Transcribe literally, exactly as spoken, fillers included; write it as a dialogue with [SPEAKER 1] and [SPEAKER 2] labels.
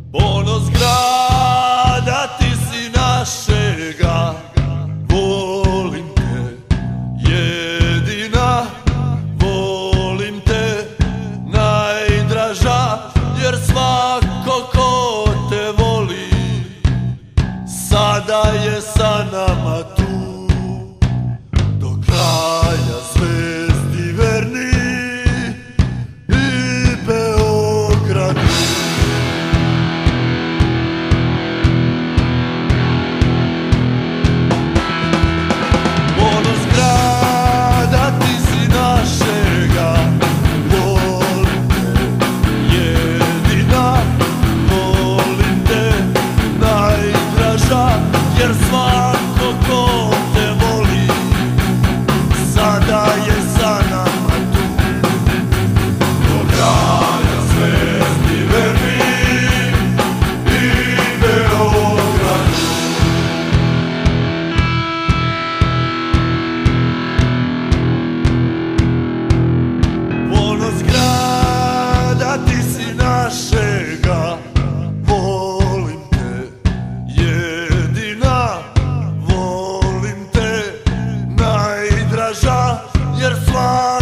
[SPEAKER 1] Ponos grada, ti si našega, volim te, jedina, volim te, najdraža, jer svako ko te voli, sada je sa nama tu, do kraja zvezdi verni i Beogradu. Jer svako ko te voli, sada je sa nama tu, do kraja zvezdi verni i Beogradu. Ponos grada, ti si našega, volim te, jer svako